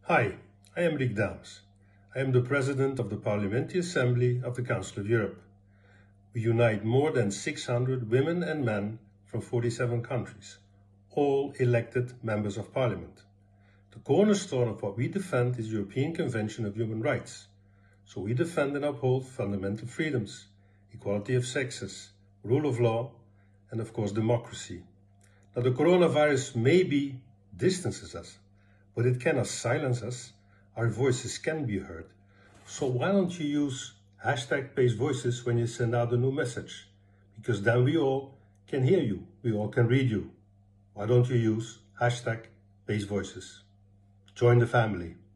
Hi, I am Rick Dames. I am the President of the Parliamentary Assembly of the Council of Europe. We unite more than 600 women and men from 47 countries, all elected members of Parliament. The cornerstone of what we defend is the European Convention of Human Rights. So we defend and uphold fundamental freedoms, equality of sexes, rule of law, and of course democracy. Now the coronavirus maybe distances us, but it cannot silence us. Our voices can be heard. So why don't you use #PaceVoices when you send out a new message? Because then we all can hear you, we all can read you. Why don't you use #PaceVoices? Join the family.